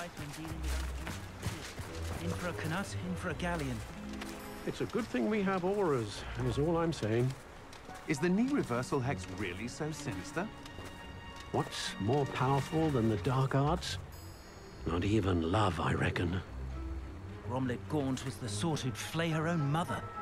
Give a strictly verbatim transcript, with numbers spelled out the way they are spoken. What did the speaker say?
right when dealing with uncanny. In for a canut, in for a galleon. It's a good thing we have auras, is all I'm saying. Is the knee reversal hex really so sinister? What's more powerful than the dark arts? Not even love, I reckon. Gromlet Gaunt was the sort who'd flay her own mother.